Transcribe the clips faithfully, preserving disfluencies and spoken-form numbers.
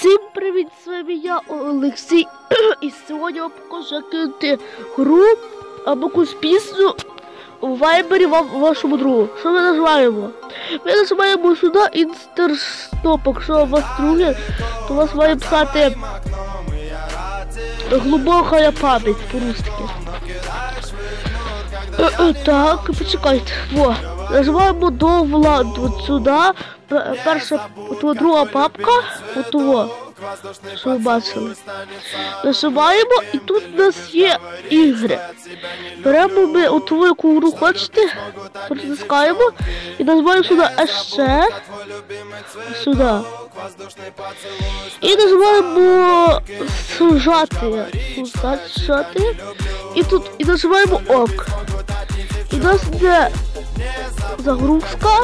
Всім привіт, з вами я, Олексій, і сьогодні я вам покажу, як кинути гру або якусь пісню у вайбері вашому другу. Що ми нажимаємо? Ми нажимаємо сюди інстерстоп. Якщо у вас друге, то у вас має писати глибока пам'ять по-русски. Так, почекайте. Во. Нажимаємо до влади, от сюди. Перша, от друга папка, от того, що ви бачили. Нажимаємо, і тут у нас є ігри. Беремо ми от ту, яку гру хочете, протискаємо, і нажимаємо сюди ще, сюди. І нажимаємо сужати, сужати, і тут, і нажимаємо ок. І у нас йде загрузка.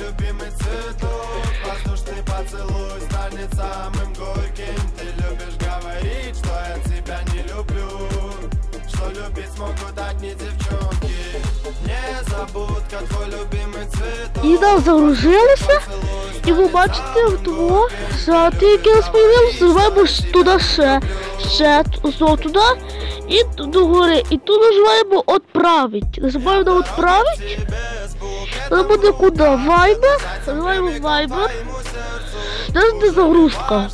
І нас загружилося, і ви бачите того, жати, яке нас появилося, нажимаємо туди ще, ще, знову туди, і догори, і тут нажимаємо «Отправить», нажимаємо на «Отправить», це буде куди? Viber, нажимаємо Viber, це буде загрузка.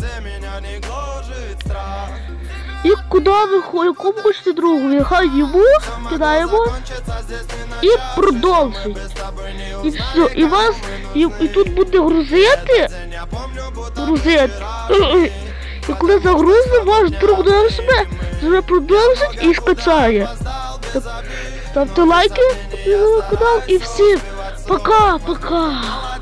І куди ви, якому хочете другу, нехай йому кидаємо і продовжить. І все, і вас, і, і тут буде грузити, грузити. І коли загрузить, ваш друг себе вже продовжить і скачає. Так, ставте лайки на канал і всім пока-пока.